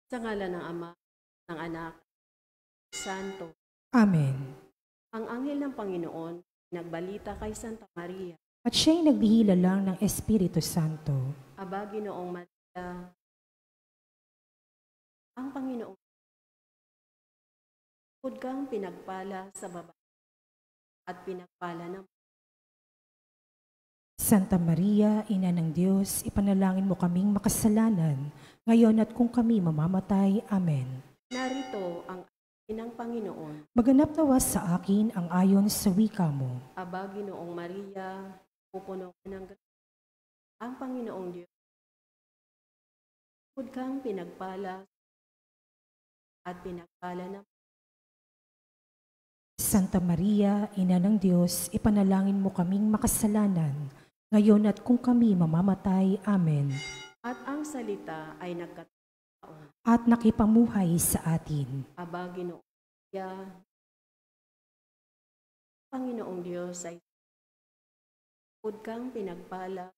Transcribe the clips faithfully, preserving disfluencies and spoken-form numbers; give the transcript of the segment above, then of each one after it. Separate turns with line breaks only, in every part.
Sa ngalan ng Ama, ng Anak, Santo.
Amen.
Ang anghel ng Panginoon nagbalita kay Santa Maria.
At siya'y nagbihila lang ng Espiritu Santo.
Aba, Ginoong Maria, ang Panginoon, bukod kang pinagpala sa babae at pinagpala ng
Santa Maria, Ina ng Diyos, ipanalangin mo kaming makasalanan, ngayon at kung kami mamamatay. Amen.
Narito ang ng Panginoon.
Maganap nawa sa akin ang ayon sa wika mo.
Aba, Ginoong Maria, pupuno ka ng grasya. Ang Panginoong Diyos, bukod kang pinagpala at pinagpala ng
Santa Maria, Ina ng Diyos, ipanalangin mo kaming makasalanan, ngayon at kung kami mamamatay. Amen.
At ang salita ay nagkataon
at nakipamuhay sa atin.
Aba, Ginoong Maria, Panginoong Diyos ay bukod kang pinagpala,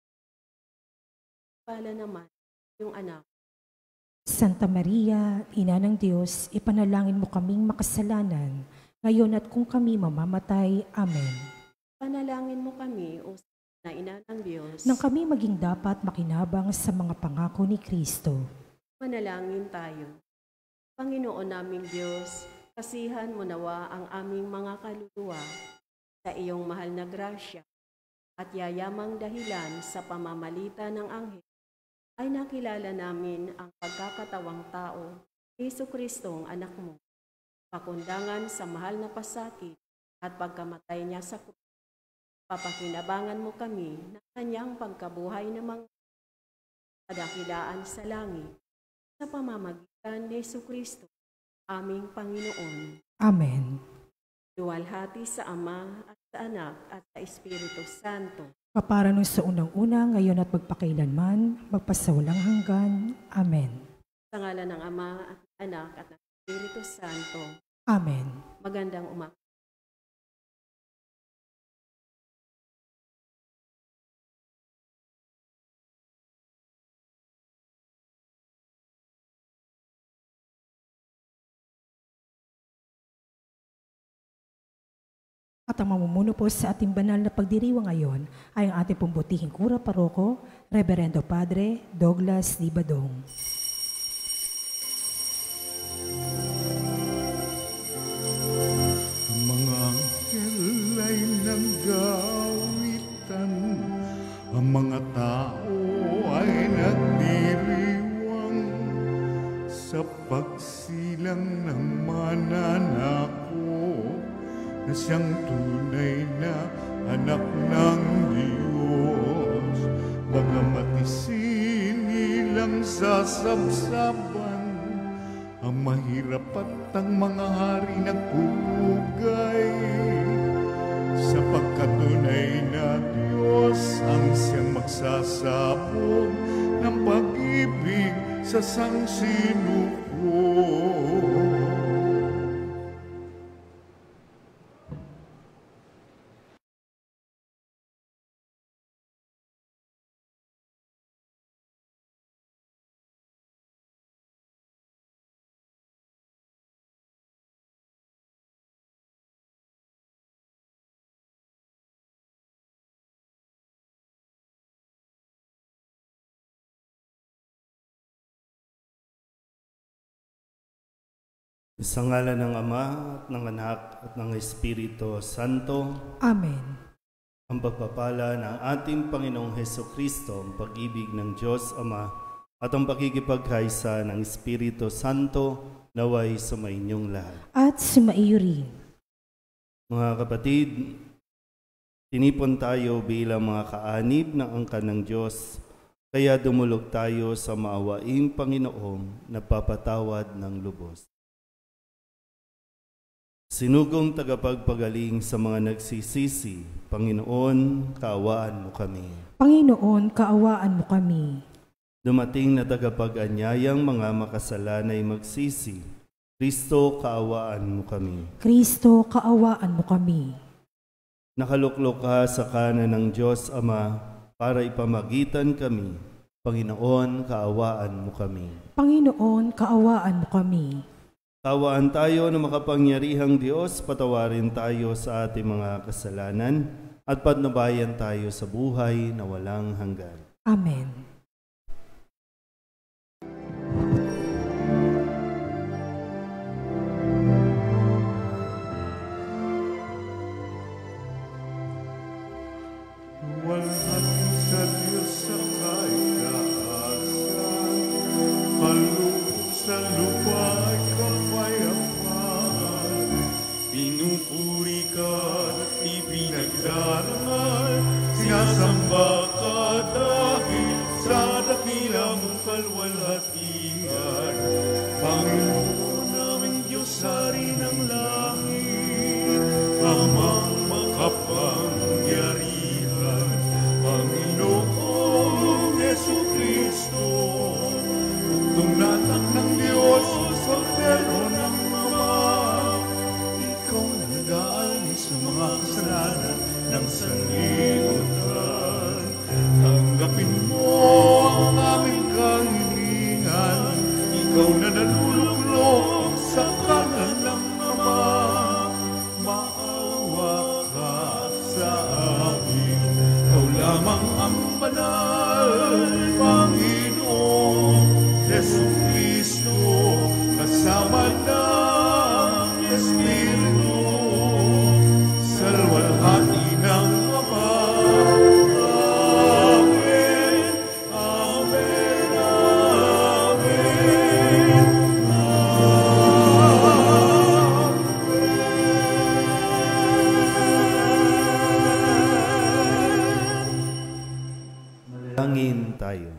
pala naman yung anak.
Santa Maria, Ina ng Diyos, ipanalangin mo kaming makasalanan, ngayon at kung kami mamamatay. Amen.
Panalangin mo kami, o na Ina ng Diyos,
nang kami maging dapat makinabang sa mga pangako ni Kristo.
Manalangin tayo. Panginoon naming Diyos, kasihan mo nawa ang aming mga kaluluwa sa iyong mahal na grasya at yayamang dahilan sa pamamagitan ng anghel ay nakilala namin ang pagkakatawang tao, Jesucristo ang anak mo, pakundangan sa mahal na pasakit at pagkamatay niya sa krus. Papakinabangan mo kami ng kanyang pagkabuhay na mga kadakilaan sa langit sa pamamagitan ni Jesucristo, aming Panginoon.
Amen.
Luwalhati sa Ama at sa Anak at sa Espiritu Santo.
Kapara nung sa unang-una, ngayon at magpakailanman, magpasawalang hanggan. Amen.
Sa ngalan ng Ama at ng Anak at ng Espiritu Santo.
Amen.
Magandang umaga.
At ang mamumuno po sa ating banal na pagdiriwang ngayon ay ang ating pumbutihing kura paroko, Reverendo Padre Douglas D. Badong.
Ang mga anghel ay nanggawitan, ang mga tao ay nagdiriwang sa pagsilang ng mananako na siyang tunay na anak ng Diyos. Mga matisinilang sasabsaban, ang mahirap at ang mga hari nagpupugay, sapagkat tunay na Diyos ang siyang magsasabog ng pag-ibig sa sangsinuko.
Sa ngalan ng Ama, at ng Anak, at ng Espiritu Santo.
Amen.
Ang pagpapala ng ating Panginoong Hesukristo, ang pag-ibig ng Diyos Ama, at ang pakikipagkaisa ng Espiritu Santo, naway sumainyong lahat.
At sumaiyo rin.
Mga kapatid, tinipon tayo bilang mga kaanib ng angkan ng Diyos, kaya dumulog tayo sa maawaing Panginoong nagpapatawad ng lubos. Sinugong tagapagpagaling sa mga nagsisisi, Panginoon, kaawaan mo kami.
Panginoon, kaawaan mo kami.
Dumating na tagapag-anyayang mga makasalanay magsisi, Kristo, kaawaan mo kami.
Kristo, kaawaan mo kami.
Nakaluklok ka sa kanan ng Diyos Ama para ipamagitan kami Panginoon, kaawaan mo kami.
Panginoon, kaawaan mo kami.
Kaawaan tayo ng makapangyarihang Diyos, patawarin tayo sa ating mga kasalanan at patnubayan tayo sa buhay na walang hanggan.
Amen.
Walhati sa Diyos sa kaitaasan, kaloob sa lupa ay kapayapaan. Pinupuri ka at ipinagdarangal, sinasamba ka dahil sa dakilang kalwalhatian. Panginoon naming Diyos, Hari ng langit, Amang makapangyarihan, Panginoong Jesucristo, Bugtong na anak ng Diyos, Kordero ng Ama. Ikaw na nag-aalis sa mga kasalanan ng sanlibutan. Tanggapin mo ang aming kahilingan, ikaw na naluluklok sa kanan ng Ama. Maawa ka sa amin, ikaw lamang ang banal, Panginoong Jesucristo, kasama ng Espiritu, sa luwalhati ng Ama. Amen, amen, amen,
Manalangin tayo.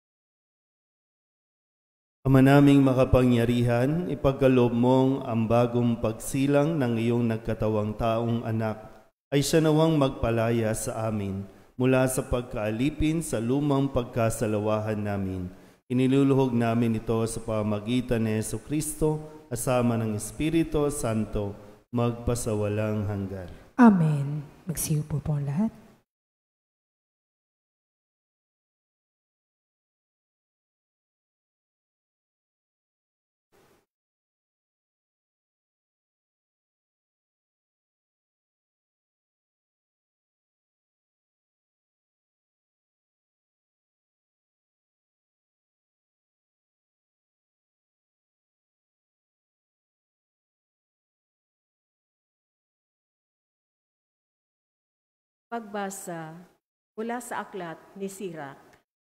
Ama naming makapangyarihan, ipagkaloob mong ang bagong pagsilang ng iyong nagkatawang taong anak ay siya nawang magpalaya sa amin mula sa pagkaalipin sa lumang pagkasalawahan namin. Iniluluhog namin ito sa pamagitan ni Jesucristo, kasama ng Espiritu Santo, magpasawalang hanggan.
Amen. Magsiupo po ang lahat.
Pagbasa mula sa aklat ni Sirak.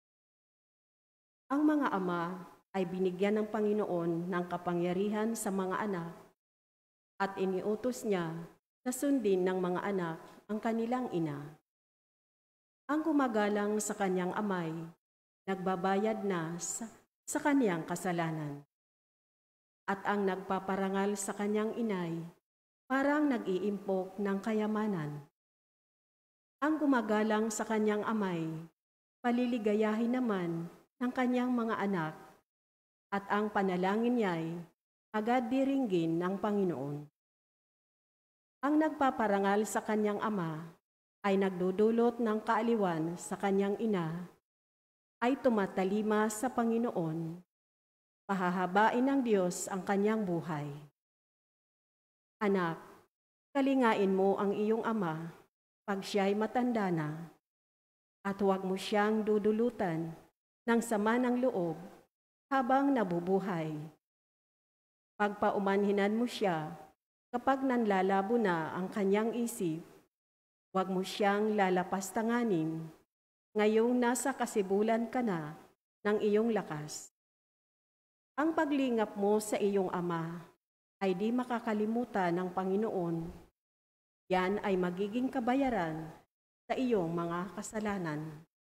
Ang mga ama ay binigyan ng Panginoon ng kapangyarihan sa mga anak at iniutos niya na sundin ng mga anak ang kanilang ina. Ang gumagalang sa kanyang amay, nagbabayad na sa, sa kanyang kasalanan. At ang nagpaparangal sa kanyang inay, parang nag-iimpok ng kayamanan. Ang gumagalang sa kanyang amay, paliligayahin naman ng kanyang mga anak, at ang panalangin niya'y agad diringgin ng Panginoon. Ang nagpaparangal sa kanyang ama ay nagdudulot ng kaaliwan sa kanyang ina, ay tumatalima sa Panginoon, pahahabain ng Diyos ang kanyang buhay. Anak, kalingain mo ang iyong ama, pag siya'y matanda na, at huwag mo siyang dudulutan ng sama ng loob habang nabubuhay. Pagpaumanhinan mo siya kapag nanlalabo na ang kanyang isip, huwag mo siyang lalapastanganin ngayong nasa kasibulan ka na ng iyong lakas. Ang paglingap mo sa iyong ama ay di makakalimutan ng Panginoon. Yan ay magiging kabayaran sa iyong mga kasalanan.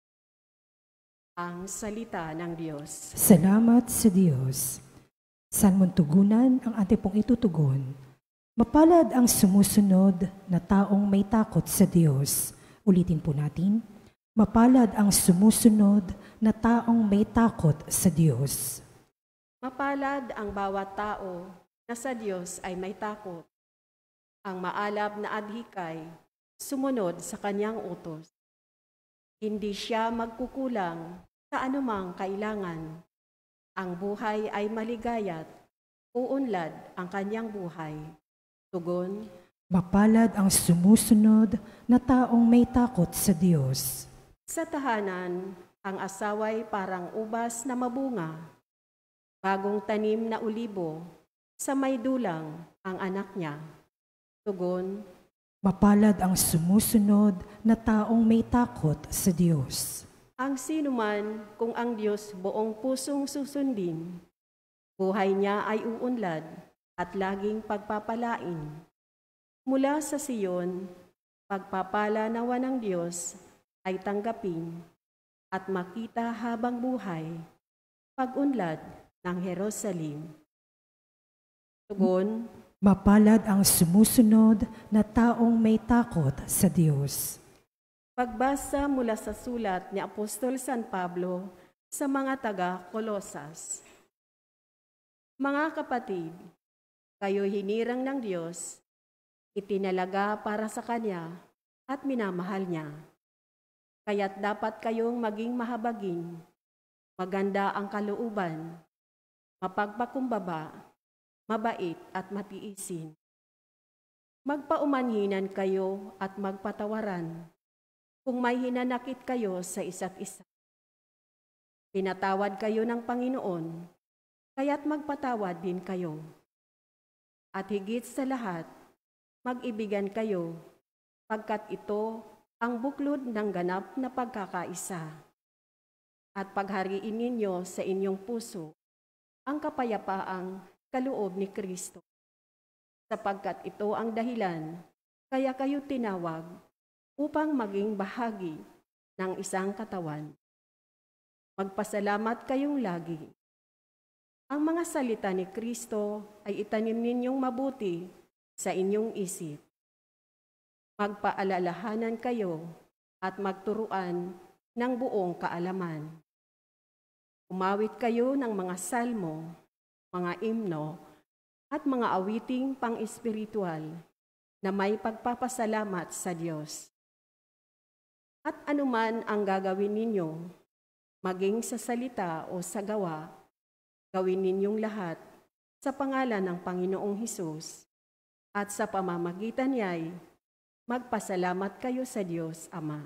Ang salita ng Diyos.
Salamat sa Diyos. Saan mong tugunan ang ating pong itutugon? Mapalad ang sumusunod na taong may takot sa Diyos. Ulitin po natin. Mapalad ang sumusunod na taong may takot sa Diyos.
Mapalad ang bawat tao na sa Diyos ay may takot. Ang maalab na adhikay, sumunod sa kanyang utos. Hindi siya magkukulang sa anumang kailangan. Ang buhay ay maligaya't uunlad ang kanyang buhay. Tugon,
Mapalad ang sumusunod na taong may takot sa Diyos.
sa tahanan, ang asaway parang ubas na mabunga. Bagong tanim na ulibo, sa may dulang ang anak niya. Tugon,
Mapalad ang sumusunod na taong may takot sa Diyos.
ang sinuman kung ang Diyos buong pusong susundin, buhay niya ay uunlad at laging pagpapalain. Mula sa Siyon, pagpapala nawa ng Diyos ay tanggapin at makita habang buhay, pag-unlad ng Jerusalem. Tugon,
Mapalad ang sumusunod na taong may takot sa Diyos.
pagbasa mula sa sulat ni Apostol San Pablo sa mga taga-Kolosas. Mga kapatid, kayo hinirang ng Diyos, itinalaga para sa Kanya at minamahal Niya. Kaya't dapat kayong maging mahabagin, maganda ang kalooban, mapagpakumbaba, mabait at matiisin. Magpaumanhinan kayo at magpatawaran kung may hinanakit kayo sa isa't isa. Pinatawad kayo ng Panginoon, kaya't magpatawad din kayo. At higit sa lahat, mag-ibigan kayo, pagkat ito ang buklod ng ganap na pagkakaisa. At paghariin ninyo sa inyong puso ang kapayapaang kaloob ni Kristo, sapagkat ito ang dahilan kaya kayo tinawag upang maging bahagi ng isang katawan. Magpasalamat kayong lagi. Ang mga salita ni Kristo ay itanim ninyong mabuti sa inyong isip. Magpaalalahanan kayo at magturuan ng buong kaalaman. Umawit kayo ng mga salmo, mga imno, at mga awiting pang-espiritual na may pagpapasalamat sa Diyos. At anuman ang gagawin ninyo, maging sa salita o sa gawa, gawin ninyong lahat sa pangalan ng Panginoong Hesus, at sa pamamagitan niya'y magpasalamat kayo sa Diyos Ama.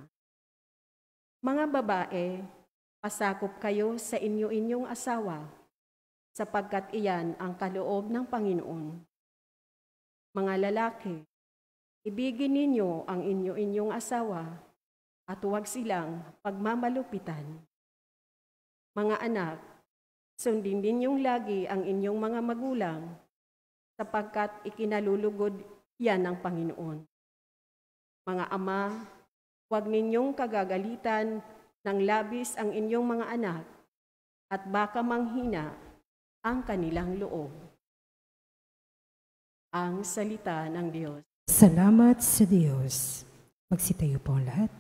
Mga babae, pasakop kayo sa inyo-inyong asawa, sapagkat iyan ang kaloob ng Panginoon. Mga lalaki, ibigin ninyo ang inyo-inyong asawa at huwag silang pagmamalupitan. Mga anak, sundin ninyong lagi ang inyong mga magulang, sapagkat ikinalulugod yan ng Panginoon. Mga ama, huwag ninyong kagagalitan ng labis ang inyong mga anak, at baka manghina ang kanilang loob. Ang salita ng Diyos.
Salamat sa Diyos. Magsitayo po ang lahat.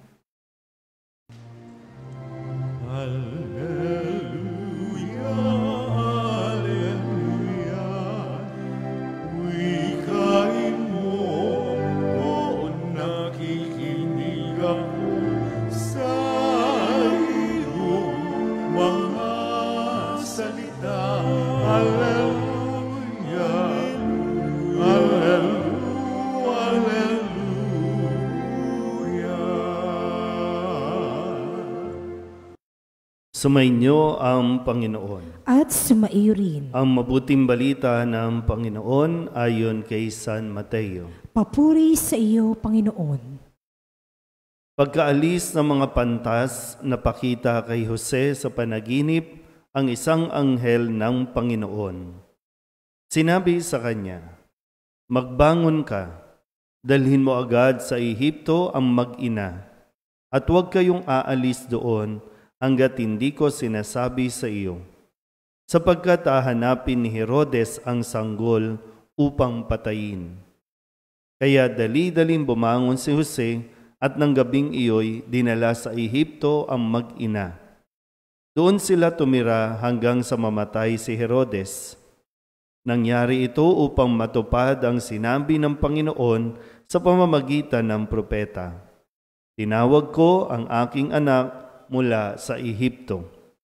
Alleluia, alleluia. Wikain mo, o nakikinig ako sa iyong mga salita. Alleluia, alleluia, alleluia.
Sumainyo ang Panginoon.
At sumaiyo rin.
Ang mabuting balita ng Panginoon ayon kay San Mateo.
Papuri sa iyo, Panginoon.
Pagkaalis ng mga pantas, napakita kay Jose sa panaginip ang isang anghel ng Panginoon. Sinabi sa kanya, "Magbangon ka, dalhin mo agad sa Ehipto ang mag-ina, at huwag kayong aalis doon hanggat hindi ko sinasabi sa iyo, sapagkat hahanapin ni Herodes ang sanggol upang patayin." Kaya dali-daling bumangon si Jose at ng gabing iyo'y dinala sa Ehipto ang mag-ina. Doon sila tumira hanggang sa mamatay si Herodes. Nangyari ito upang matupad ang sinabi ng Panginoon sa pamamagitan ng propeta. "Tinawag ko ang aking anak mula sa Ehipto."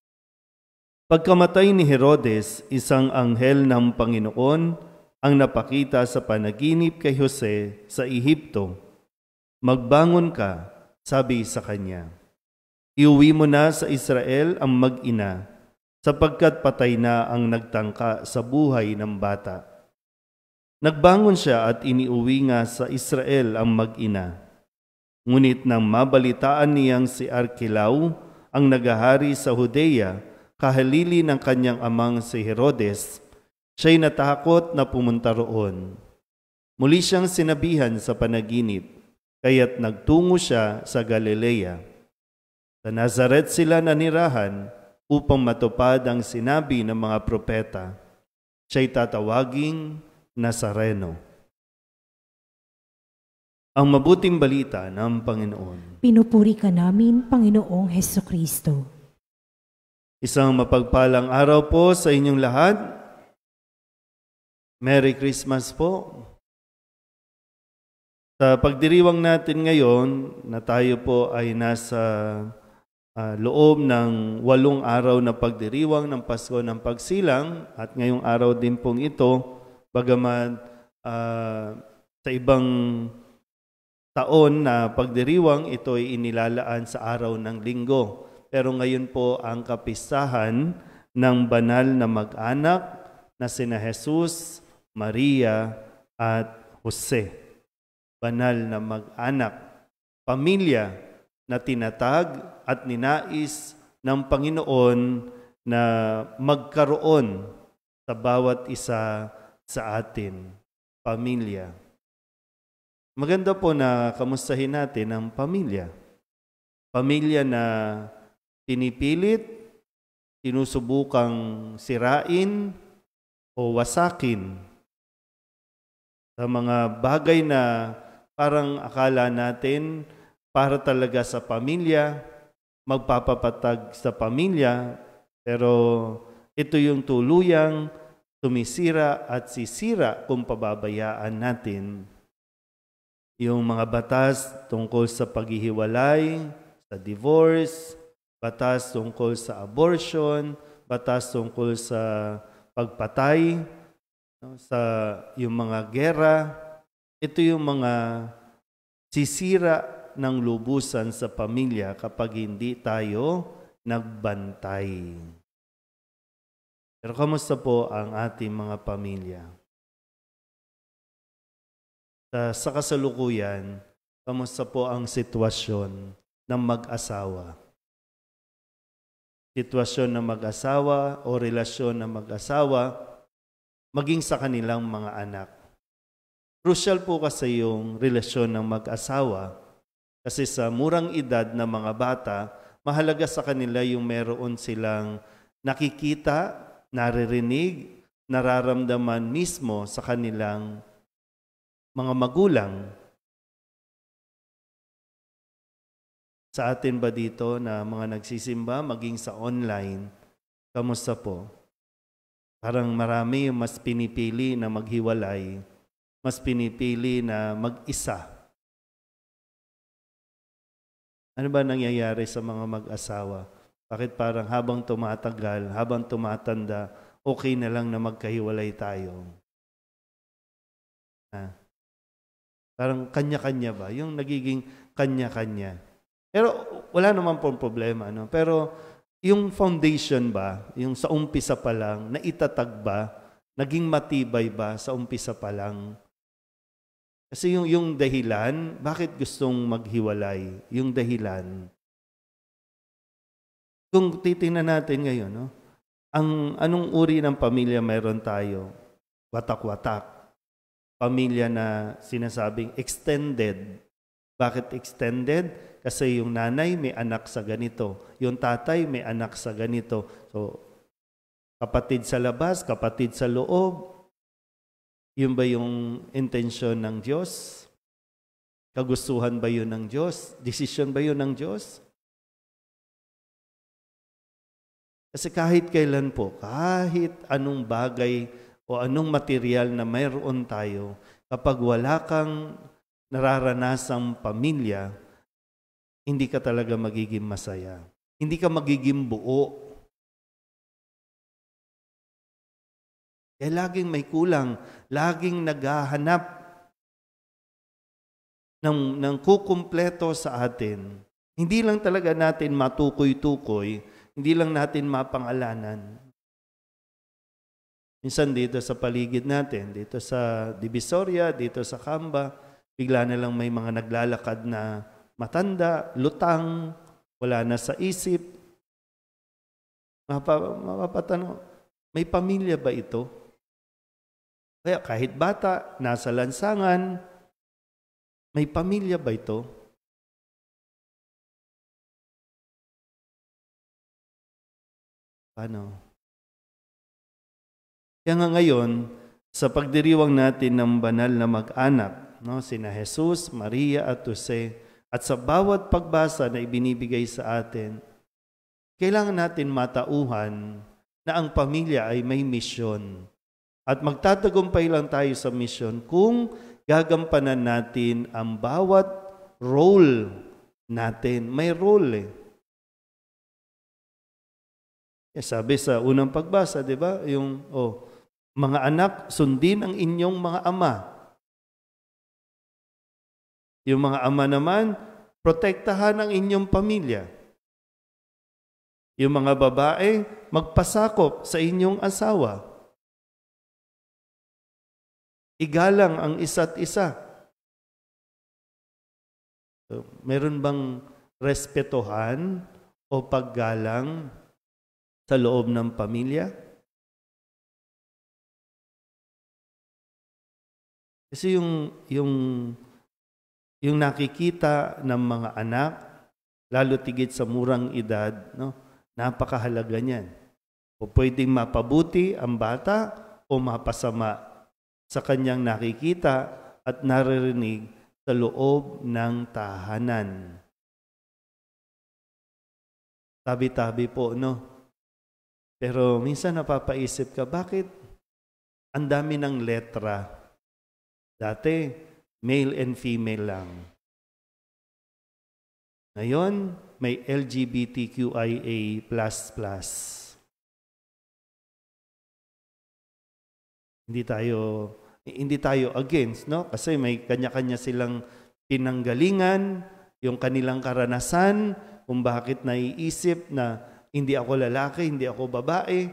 Pagkamatay ni Herodes, isang anghel ng Panginoon ang napakita sa panaginip kay Jose sa Ehipto. Magbangon ka, sabi sa kanya. Iuwi mo na sa Israel ang mag-ina, sapagkat patay na ang nagtangka sa buhay ng bata. Nagbangon siya at iniuwi nga sa Israel ang mag-ina. Ngunit nang mabalitaan niyang si Arkelao ang nagahari sa Judea, kahalili ng kanyang amang si Herodes, siya'y natakot na pumunta roon. Muli siyang sinabihan sa panaginip, kaya't nagtungo siya sa Galilea. Sa Nazaret sila nanirahan upang matupad ang sinabi ng mga propeta. Siya'y tatawaging Nazareno. Ang mabuting balita ng Panginoon.
Pinupuri ka namin, Panginoong Hesukristo.
Isang mapagpalang araw po sa inyong lahat. Merry Christmas po. Sa pagdiriwang natin ngayon na tayo po ay nasa uh, loob ng walong araw na pagdiriwang ng Pasko ng Pagsilang at ngayong araw din pong ito, bagaman uh, sa ibang taon na pagdiriwang ito ay inilalaan sa araw ng Linggo. Pero ngayon po ang kapistahan ng banal na mag-anak na sina Jesus, Maria at Jose. Banal na mag-anak, pamilya na tinatag at ninais ng Panginoon na magkaroon sa bawat isa sa atin. Pamilya. Maganda po na kamustahin natin ang pamilya. Pamilya na pinipilit, sinusubukang sirain o wasakin sa mga bagay na parang akala natin para talaga sa pamilya, magpapapatag sa pamilya, pero ito yung tuluyang tumisira at sisira kung pababayaan natin. Yung mga batas tungkol sa paghihiwalay, sa divorce, batas tungkol sa abortion, batas tungkol sa pagpatay, sa yung mga gera, ito yung mga sisira ng lubusan sa pamilya kapag hindi tayo nagbantay. Pero kamusta po ang ating mga pamilya? Sa, sa kasalukuyan, kamusta po ang sitwasyon ng mag-asawa? Sitwasyon ng mag-asawa o relasyon ng mag-asawa, maging sa kanilang mga anak. Crucial po kasi yung relasyon ng mag-asawa kasi sa murang edad na mga bata, mahalaga sa kanila yung meron silang nakikita, naririnig, nararamdaman mismo sa kanilang mga magulang. Sa atin ba dito na mga nagsisimba, maging sa online, kamusta po? Parang marami yung mas pinipili na maghiwalay, mas pinipili na mag-isa. Ano ba nangyayari sa mga mag-asawa? Bakit parang habang tumatagal, habang tumatanda, okay na lang na magkahiwalay tayo? Ha? Parang kanya-kanya ba? Yung nagiging kanya-kanya. Pero wala naman pong problema. No? Pero yung foundation ba, yung sa umpisa pa lang, naitatag ba, naging matibay ba sa umpisa pa lang? Kasi yung, yung dahilan, bakit gustong maghiwalay? Yung dahilan. Kung titingnan natin ngayon, no? Ang anong uri ng pamilya mayroon tayo? Watak-watak. Pamilya na sinasabing extended. Bakit extended? Kasi yung nanay may anak sa ganito. Yung tatay may anak sa ganito. So, kapatid sa labas, kapatid sa loob. Yun ba yung intensyon ng Diyos? Kagustuhan ba yun ng Diyos? Desisyon ba yun ng Diyos? Kasi kahit kailan po, kahit anong bagay o anong material na mayroon tayo, kapag wala kang nararanasang pamilya, hindi ka talaga magiging masaya. Hindi ka magiging buo. Kaya laging may kulang, laging naghahanap ng, ng kukumpleto sa atin. Hindi lang talaga natin matukoy-tukoy, hindi lang natin mapangalanan. Minsan dito sa paligid natin, dito sa Divisoria, dito sa Kamba, bigla na lang may mga naglalakad na matanda, lutang, wala na sa isip. Mapa, mapapatanong, may pamilya ba ito? Kaya kahit bata, nasa lansangan, may pamilya ba ito? Paano? Kaya nga ngayon, sa pagdiriwang natin ng banal na mag-anak, no, sina Jesus, Maria at Jose, at sa bawat pagbasa na ibinibigay sa atin, kailangan natin matauhan na ang pamilya ay may misyon. At magtatagumpay lang tayo sa misyon kung gagampanan natin ang bawat role natin. May role eh. Eh, sabi sa unang pagbasa, di ba? Yung, oh, mga anak, sundin ang inyong mga ama. Yung mga ama naman, protektahan ang inyong pamilya. Yung mga babae, magpasakop sa inyong asawa. Igalang ang isa't isa. So, meron bang respetuhan o paggalang sa loob ng pamilya? Kasi yung, yung, yung nakikita ng mga anak, lalo tigit sa murang edad, no, napakahalaga niyan. O pwedeng mapabuti ang bata o mapasama sa kanyang nakikita at naririnig sa loob ng tahanan. Tabi-tabi po, no? Pero minsan napapaisip ka, bakit ang dami ng letra? Dati, male and female lang. Ngayon, may L G B T Q I A plus plus. Hindi tayo hindi tayo against, no? Kasi may kanya-kanya silang pinanggalingan, yung kanilang karanasan, kung bakit naiisip na hindi ako lalaki, hindi ako babae.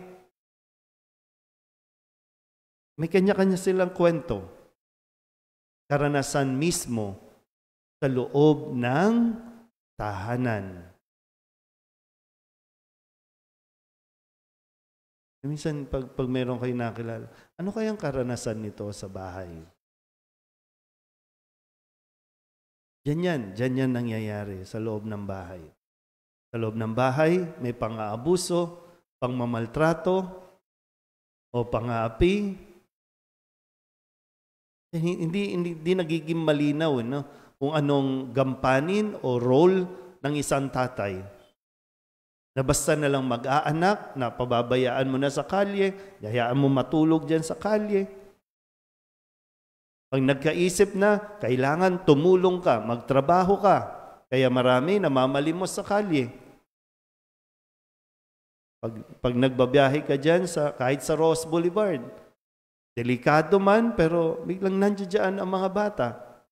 May kanya-kanya silang kwento. Karanasan mismo sa loob ng tahanan. Minsan, pag, pag meron kayo nakilala, ano kayang karanasan nito sa bahay? Diyan yan, diyan yan nangyayari sa loob ng bahay. Sa loob ng bahay, may pang-aabuso, pang-mamaltrato, o pang-aapi. Hindi, hindi, hindi nagiging malinaw, no? Kung anong gampanin o role ng isang tatay. Na basta na lang mag-aanak, na pababayaan mo na sa kalye, hayaan mo matulog dyan sa kalye. Pag nagkaisip na, kailangan tumulong ka, magtrabaho ka. Kaya marami namamalimos sa kalye. Pag, pag nagbabiyahe ka dyan, sa, kahit sa Ross Boulevard, delikado man, pero biglang nandiyan ang mga bata.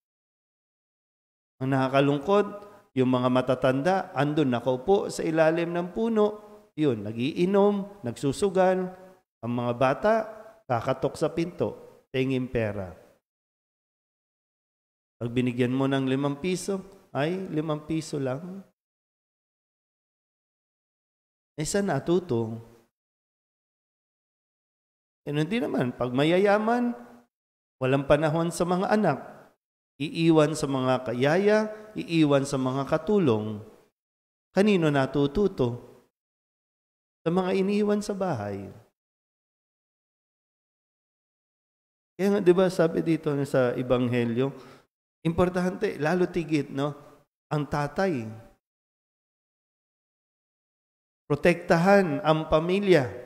Ang nakakalungkot, yung mga matatanda, andun nakaupo sa ilalim ng puno, yun, nagiinom, nagsusugal. Ang mga bata, kakatok sa pinto, tingin pera. Pag binigyan mo ng limang piso, ay, limang piso lang. Eh, saan natuto? E, hindi naman, pag mayayaman, walang panahon sa mga anak. Iiwan sa mga kayaya, iiwan sa mga katulong. Kanino natututo? Sa mga iniiwan sa bahay. Kaya nga, di ba, sabi dito sa Ebanghelyo, importante, lalo tigit, no? Ang tatay. Protektahan ang pamilya.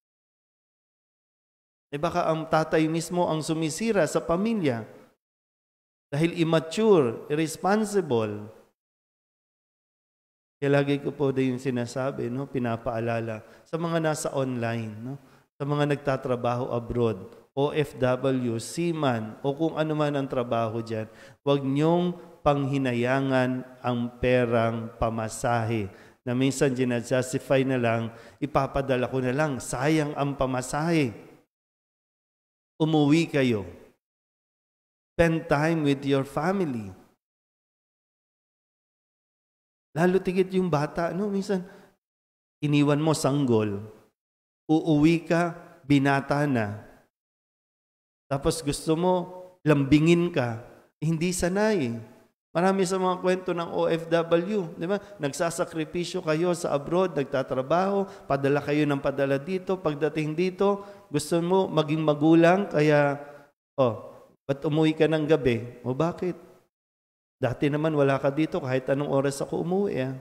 Eh baka ang tatay mismo ang sumisira sa pamilya. Dahil immature, irresponsible. Kaya lagi ko po din yung sinasabi, no? Pinapaalala sa mga nasa online, no? Sa sa mga nagtatrabaho abroad, O F W, seaman, o kung ano man ang trabaho dyan, huwag niyong panghinayangan ang perang pamasahe na minsan ginajustify na lang, ipapadala ko na lang, sayang ang pamasahe. Umuwi kayo. Spend time with your family. Lalo tigit yung bata, no? Minsan, iniwan mo sanggol, uuwi ka, binata na. Tapos gusto mo, lambingin ka, eh, hindi sanay. Marami sa mga kwento ng O F W, di ba? Nagsasakripisyo kayo sa abroad, nagtatrabaho, padala kayo ng padala dito, pagdating dito, gusto mo maging magulang, kaya, oh, ba't umuwi ka ng gabi? O bakit? Dati naman wala ka dito, kahit anong oras ako umuwi. Ah.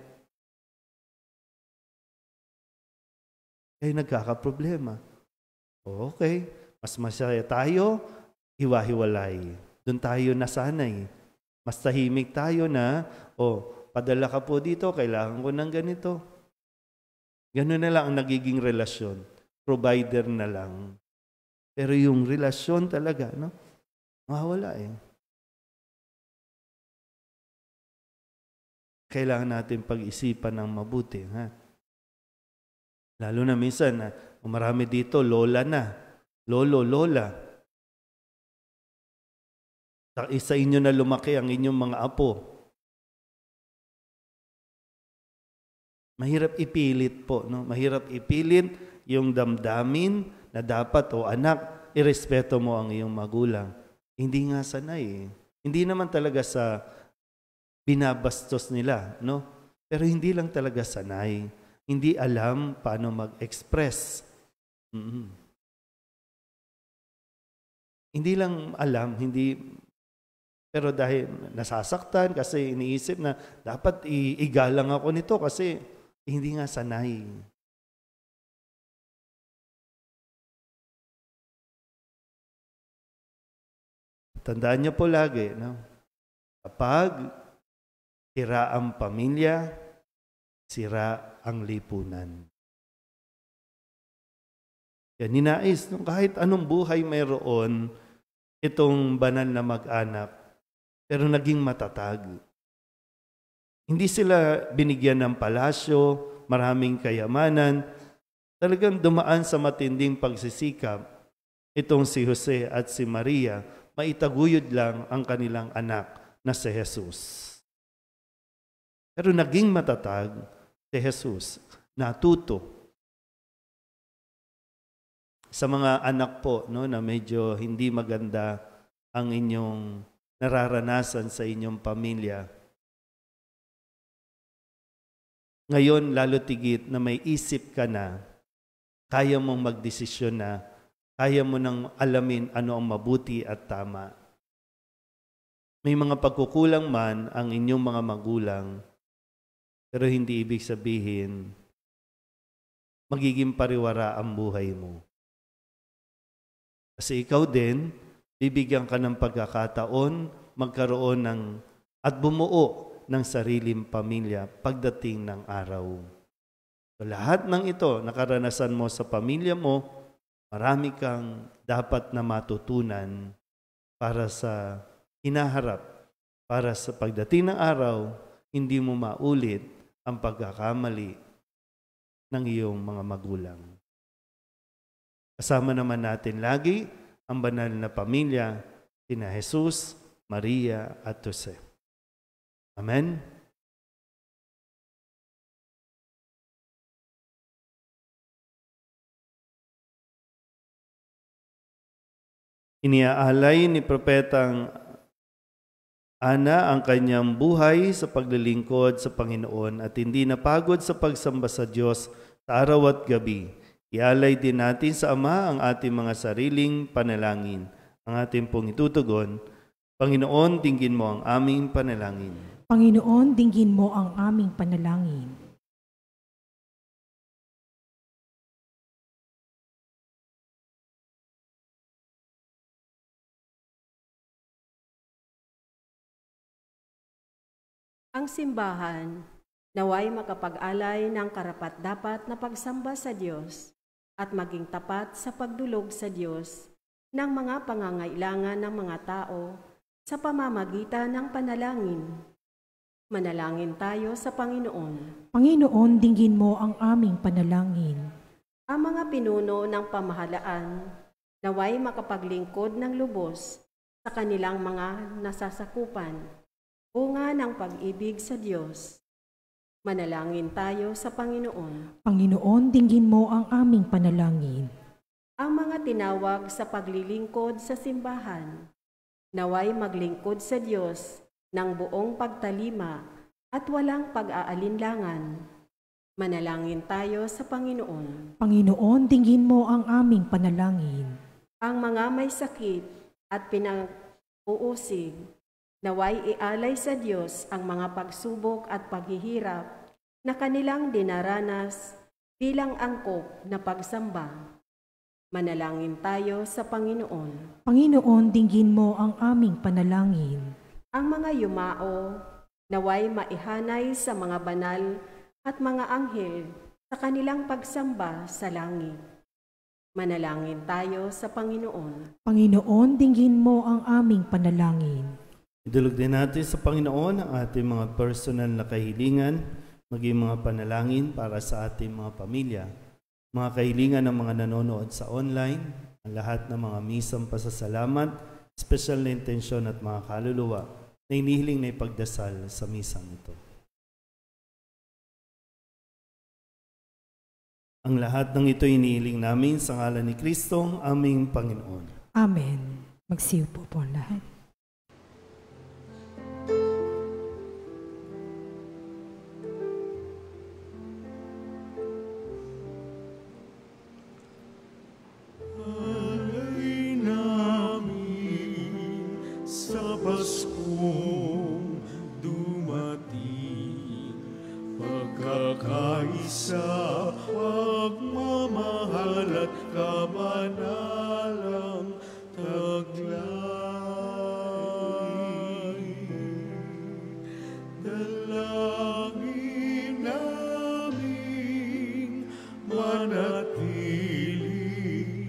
Kaya nagkakaproblema. Okay, mas masaya tayo, hiwa-hiwalay. Doon tayo nasanay. Mas tahimik tayo na, oh, padala ka po dito, kailangan ko ng ganito. Ganun na lang ang nagiging relasyon. Provider na lang. Pero yung relasyon talaga, no? Mawawala eh. Kailangan natin pag-isipan ng mabuti. Ha? Lalo na minsan, na, marami dito, lola na. Lolo, lola. Sa inyo na lumaki ang inyong mga apo. Mahirap ipilit po. No? Mahirap ipilit yung damdamin na dapat o anak, irespeto mo ang iyong magulang. Hindi nga sanay eh. Hindi naman talaga sa binabastos nila, no? Pero hindi lang talaga sanay. Hindi alam paano mag-express. Mm-hmm. Hindi lang alam, hindi, pero dahil nasasaktan kasi iniisip na dapat igalang ako nito kasi hindi nga sanay. Tandaan niyo po lagi, no? Kapag sira ang pamilya, sira ang lipunan. Yan, ninais, kahit anong buhay mayroon, itong banal na mag-anak, pero naging matatag. Hindi sila binigyan ng palasyo, maraming kayamanan, talagang dumaan sa matinding pagsisikap. Itong si Jose at si Maria, maitaguyod lang ang kanilang anak na si Jesus. Pero naging matatag si Jesus, natuto. Sa mga anak po, no, na medyo hindi maganda ang inyong nararanasan sa inyong pamilya. Ngayon, lalo tigit na may isip ka na, kaya mong magdesisyon na, kaya mo nang alamin ano ang mabuti at tama. May mga pagkukulang man ang inyong mga magulang, pero hindi ibig sabihin, magiging pariwara ang buhay mo. Kasi ikaw din, bibigyan ka ng pagkakataon, magkaroon ng, at bumuo ng sariling pamilya pagdating ng araw. So, lahat ng ito, nakaranasan mo sa pamilya mo, marami kang dapat na matutunan para sa hinaharap, para sa pagdating ng araw, hindi mo maulit ang pagkakamali ng iyong mga magulang. Kasama naman natin lagi ang banal na pamilya, sina Jesus, Maria at Jose. Amen? Iniaalay ni Propetang Ana ang kanyang buhay sa paglilingkod sa Panginoon at hindi napagod sa pagsamba sa Diyos sa araw at gabi. Ialay din natin sa Ama ang ating mga sariling panalangin. Ang ating pong itutugon, Panginoon, dinggin mo ang aming panalangin.
Panginoon, dinggin mo ang aming panalangin.
Ang simbahan, naway makapag-alay ng karapat-dapat na pagsamba sa Diyos at maging tapat sa pagdulog sa Diyos ng mga pangangailangan ng mga tao sa pamamagitan ng panalangin. Manalangin tayo sa Panginoon.
Panginoon, dinggin mo ang aming panalangin.
Ang mga pinuno ng pamahalaan naway makapaglingkod ng lubos sa kanilang mga nasasakupan, bunga ng pag-ibig sa Diyos. Manalangin tayo sa Panginoon.
Panginoon, dinggin mo ang aming panalangin.
Ang mga tinawag sa paglilingkod sa simbahan, naway maglingkod sa Diyos ng buong pagtalima at walang pag-aalinlangan. Manalangin tayo sa Panginoon.
Panginoon, dinggin mo ang aming panalangin.
Ang mga may sakit at pinag-uusig, naway ialay sa Diyos ang mga pagsubok at paghihirap na kanilang dinaranas bilang angkop na pagsamba. Manalangin tayo sa Panginoon.
Panginoon, dinggin mo ang aming panalangin.
Ang mga yumao, naway maihanay sa mga banal at mga anghel sa kanilang pagsamba sa langit. Manalangin tayo sa Panginoon.
Panginoon, dinggin mo ang aming panalangin.
Idulog din natin sa Panginoon ang ating mga personal na kahilingan, maging mga panalangin para sa ating mga pamilya, mga kahilingan ng mga nanonood sa online, ang lahat ng mga misang pasasalamat, special na intensyon at mga kaluluwa na inihiling na ipagdasal sa misang ito. Ang lahat ng ito inihiling namin sa ngalan ni Kristo, aming Panginoon.
Amen. Magsiupo po ang lahat.
Alay namin sa Paskong dumating, pagkakaisa, pagmamahal at kabanalang taglay. Dalangin namin manatili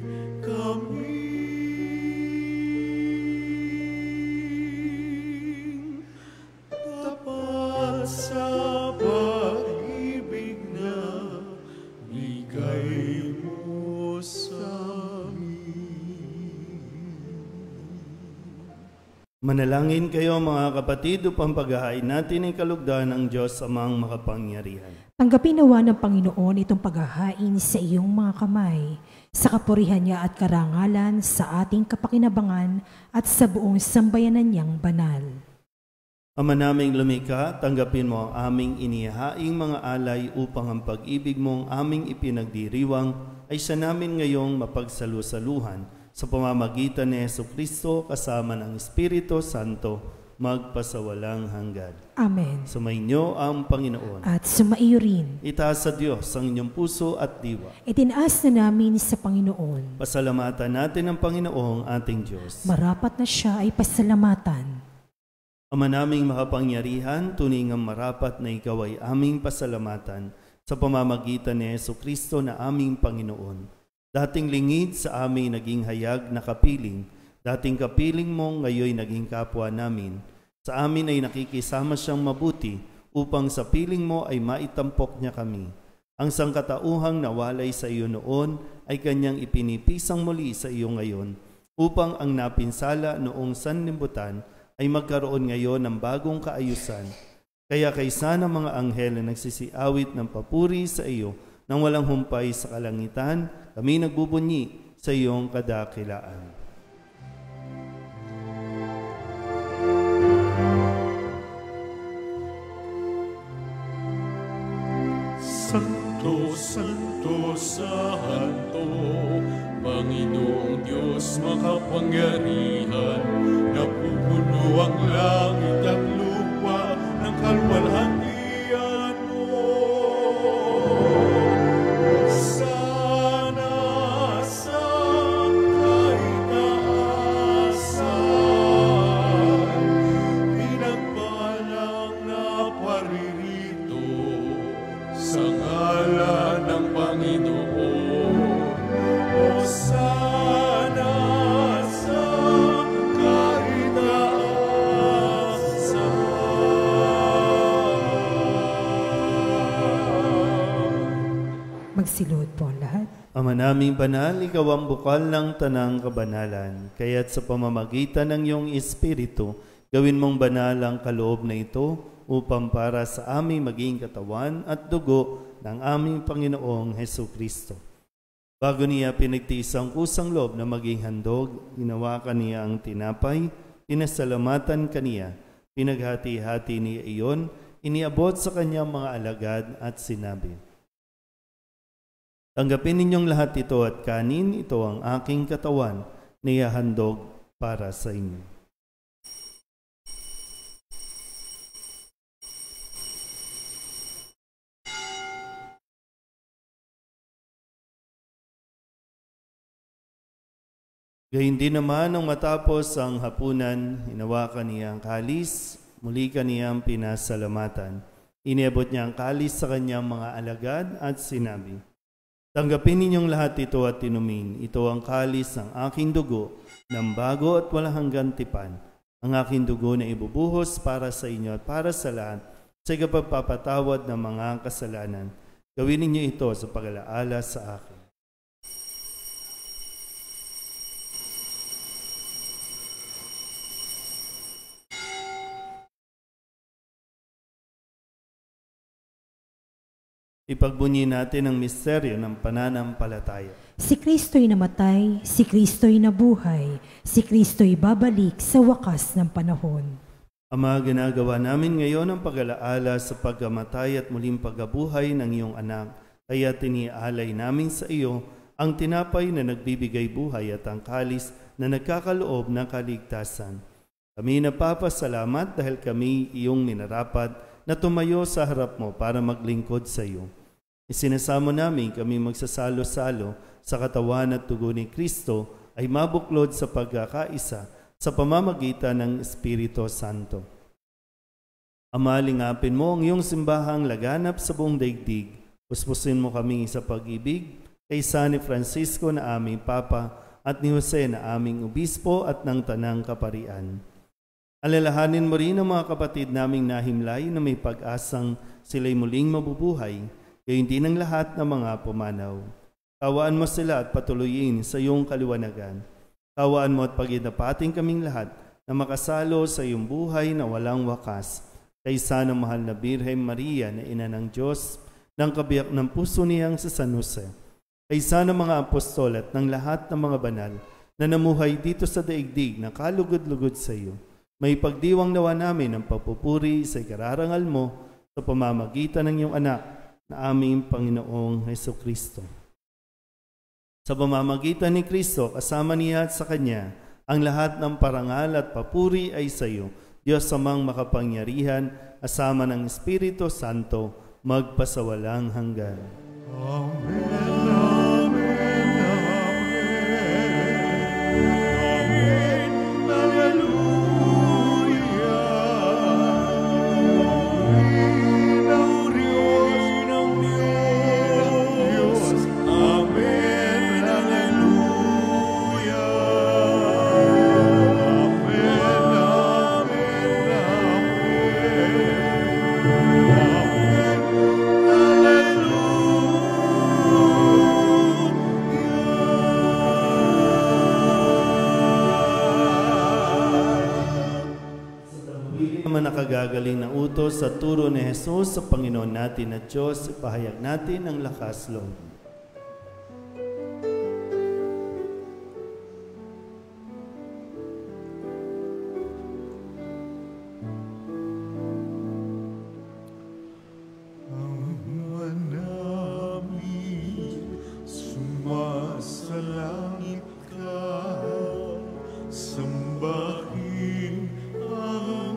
kaming tapat sa pag-ibig na bigay mo sa amin.
Manalangin kayo mga kapatid upang paghahain natin ang kalugdan ng Diyos Amang makapangyarihan.
Tanggapin nawa ng Panginoon itong paghahain sa iyong mga kamay, sa kapurihan niya at karangalan, sa ating kapakinabangan at sa buong sambayanan niyang banal.
Ama naming lumikha, tanggapin mo ang aming inihahaing mga alay upang ang pag-ibig mong aming ipinagdiriwang ay siya namin ngayong mapagsalusaluhan sa pamamagitan ni Jesucristo kasama ng Espiritu Santo magpasawalang hanggan.
Amen.
Sumainyo ang Panginoon.
At sumaiyo rin.
Itaas sa Diyos ang inyong puso at diwa.
Itinaas na namin sa Panginoon.
Pasalamatan natin ang Panginoong ating Diyos.
Marapat na siya ay pasalamatan.
Ama naming makapangyarihan, tuningang marapat na ikaw ay aming pasalamatan sa pamamagitan ni Jesucristo na aming Panginoon. Dating lingid sa amin naging hayag na kapiling, dating kapiling mo ngayon naging kapwa namin. Sa amin ay nakikisama siyang mabuti upang sa piling mo ay maitampok niya kami. Ang sangkatauhang nawalay sa iyo noon ay kanyang ipinipisang muli sa iyo ngayon upang ang napinsala noong sanlibutan ay magkaroon ngayon ng bagong kaayusan. Kaya kaysa ng mga anghel na nagsisiawit ng papuri sa iyo nang walang humpay sa kalangitan, kami nagbubunyi sa iyong kadakilaan.
Santo, Santo, Santo, Panginoong Diyos makapangyarihan, napupuno ang langit at lupa ng kalwalhatian mo. Sana sa kaitaasan, pinagpalang na paririto sa ngalan ng Panginoon.
Magsilod po ang lahat.
Ama naming banal, ikaw ang bukal ng tanang kabanalan. Kaya't sa pamamagitan ng iyong Espiritu, gawin mong banal ang kaloob na ito upang para sa aming maging katawan at dugo ng aming Panginoong Hesus Kristo. Bago niya pinagtiis ang kusang loob na maging handog, ginawakan niya ang tinapay, pinasalamatan kaniya, pinaghati-hati niya iyon, iniabot sa kanyang mga alagad at sinabi, tanggapin ninyong lahat ito at kanin, ito ang aking katawan na ihahandog para sa inyo. Gayun din naman nang matapos ang hapunan, hinawakan niya ang kalis, muli kaniyang pinasalamatan. Iniabot niya ang kalis sa kanyang mga alagad at sinabi, tanggapin ninyong lahat ito at inumin. Ito ang kalis ng aking dugo, ng bago at walang hanggang tipan. Ang aking dugo na ibubuhos para sa inyo at para sa lahat sa ikapagpapatawad ng mga kasalanan. Gawin ninyo ito sa pag-alaala sa akin. Ipagbunyi natin ang misteryo ng pananampalataya.
Si Kristo'y namatay, si Kristo'y nabuhay, si Kristo'y babalik sa wakas ng panahon.
Ama, ginagawa namin ngayon ang pag-alaala sa pagkamatay at muling pagkabuhay ng iyong anak. Kaya tiniaalay namin sa iyo ang tinapay na nagbibigay buhay at ang kalis na nagkakaloob ng kaligtasan. Kami napapasalamat dahil kami iyong minarapat na tumayo sa harap mo para maglingkod sa iyo. Isinasamo namin kami magsasalo-salo sa katawan at dugo ni Kristo ay mabuklod sa pagkakaisa sa pamamagitan ng Espiritu Santo. Ama, lingapin mo ang iyong simbahang laganap sa buong daigdig. Puspusin mo kami sa pag-ibig kay San Francisco na aming Papa at ni Jose na aming Obispo at ng Tanang Kaparian. Alalahanin mo rin ang mga kapatid naming nahimlay na may pag-asang sila'y muling mabubuhay, gayon din ang lahat ng mga pumanaw. Kawaan mo sila at patuloyin sa iyong kaliwanagan. Kawaan mo at paginapating kaming lahat na makasalo sa iyong buhay na walang wakas. Kaysa ng mahal na Birhen Maria na ina ng Diyos, ng kabiyak ng puso niyang sa San Jose. Kaysa ng mga apostol at ng lahat ng mga banal na namuhay dito sa daigdig na kalugod-lugod sa iyo. May pagdiwang nawa namin ang papupuri sa ikararangal mo sa pamamagitan ng iyong anak na aming Panginoong Hesus Kristo. Sa pamamagitan ni Kristo, kasama niya at sa Kanya, ang lahat ng parangal at papuri ay sa iyo, Diyos amang makapangyarihan, kasama ng Espiritu Santo, magpasawalang hanggan.
Amen, amen, amen, hallelujah. Ng Diyos, ng Diyos, amen, hallelujah. Amen, amen,
naman nakagagaling na utos sa turo ni Jesus sa Panginoon natin at Diyos, ipahayag natin ang lakas loob.
Ama namin, sumasalangit ka, sambahin ang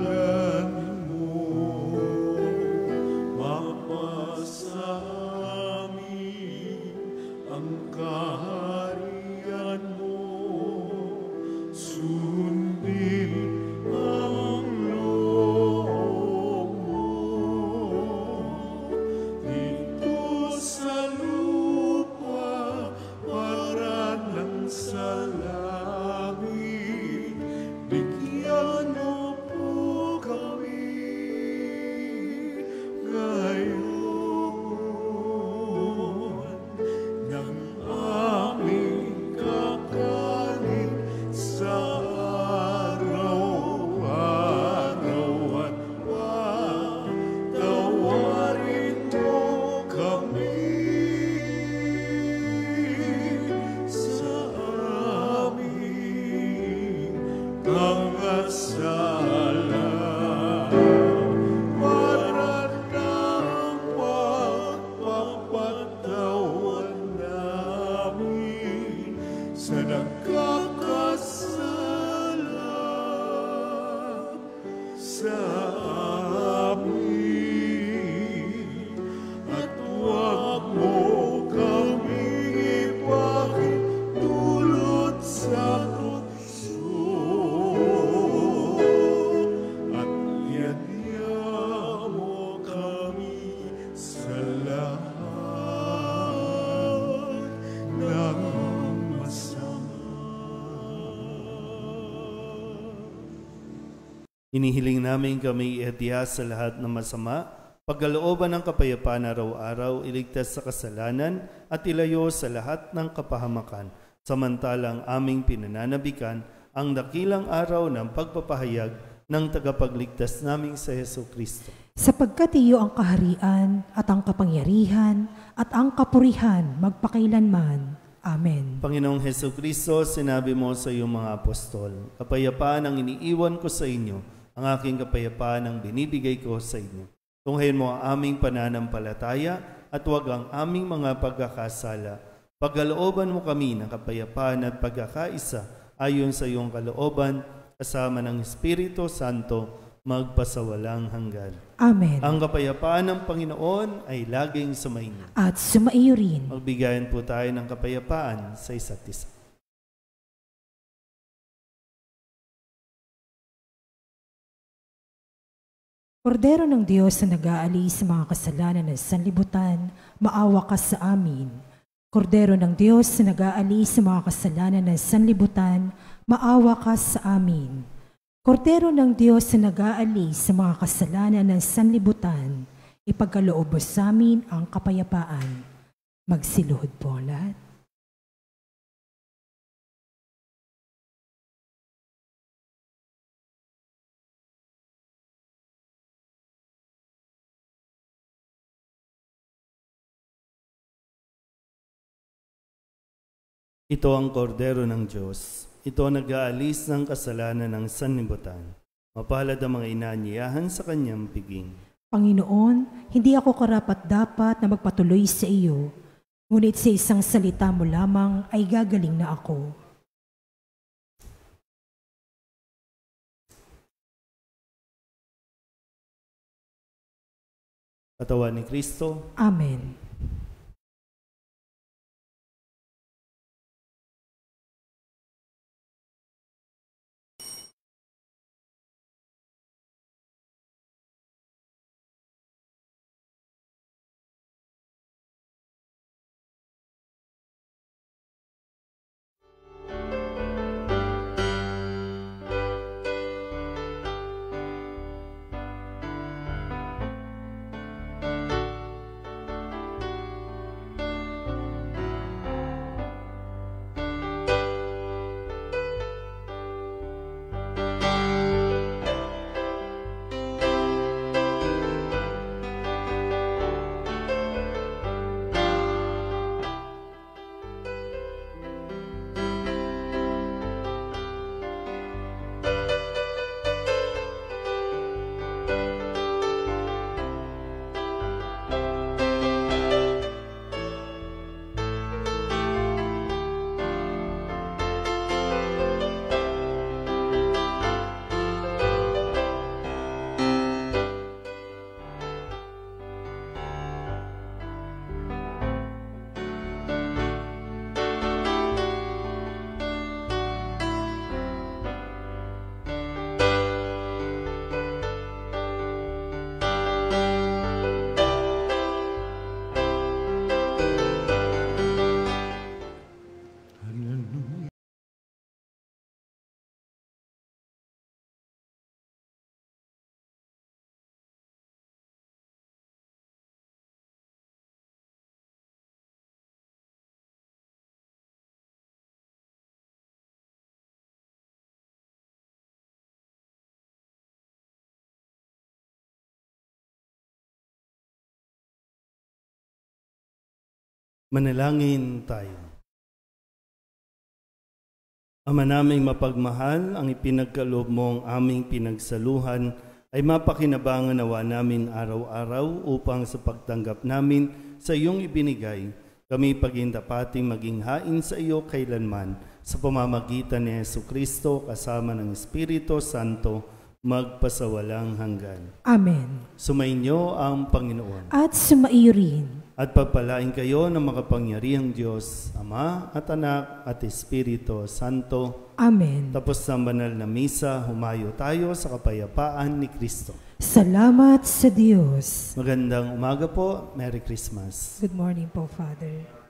ngalan mo, mapasa
Hinihiling namin kami ihatiya sa lahat ng masama, pagkalooban ng kapayapaan araw-araw, iligtas sa kasalanan at ilayo sa lahat ng kapahamakan. Samantalang aming pinananabikan ang dakilang araw ng pagpapahayag ng tagapagligtas naming sa Hesus Kristo.
Sapagkat iyo ang kaharian at ang kapangyarihan at ang kapurihan magpakailanman. Amen.
Panginoong Hesus Kristo, sinabi mo sa iyong mga apostol, kapayapaan ang iniiwan ko sa inyo, ang aking kapayapaan ang binibigay ko sa inyo. Tunghayin mo ang aming pananampalataya at huwag ang aming mga pagkakasala. Pagkalooban mo kami ng kapayapaan at pagkakaisa ayon sa iyong kalooban, kasama ng Espiritu Santo, magpasawalang hanggan.
Amen.
Ang kapayapaan ng Panginoon ay laging sumainyo.
At sumaiyo rin.
Magbigayan po tayo ng kapayapaan sa isa't isa.
Kordero ng Diyos na nag-aalis sa mga kasalanan ng sanlibutan, maawa ka sa amin. Kordero ng Diyos na nag-aalis sa mga kasalanan ng sanlibutan, maawa ka sa amin. Kordero ng Diyos na nag-aalis sa mga kasalanan ng sanlibutan, ipagkaloob mo sa amin ang kapayapaan. Magsiluhod po ang lahat.
Ito ang kordero ng Diyos. Ito ang nag-aalis ng kasalanan ng sanlibutan. Mapalad ang mga inaanyayahan sa kanyang piging.
Panginoon, hindi ako karapat-dapat na magpatuloy sa iyo, ngunit sa isang salita mo lamang ay gagaling na ako.
Katawan ni Kristo.
Amen.
Manalangin tayo. Ama naming mapagmahal, ang ipinagkaloob mo ang aming pinagsaluhan ay mapakinabangan nawa namin araw-araw upang sa pagtanggap namin sa iyong ibinigay, kami pagindapating maging hain sa iyo kailanman sa pamamagitan ni Hesus Kristo kasama ng Espiritu Santo magpasawalang hanggan.
Amen.
Sumainyo ang Panginoon.
At sumaiyo rin.
At pagpalain kayo ng makapangyarihang Diyos, Ama at Anak at Espiritu Santo.
Amen.
Tapos ng banal na misa, humayo tayo sa kapayapaan ni Kristo.
Salamat sa Diyos.
Magandang umaga po. Merry Christmas.
Good morning po, Father.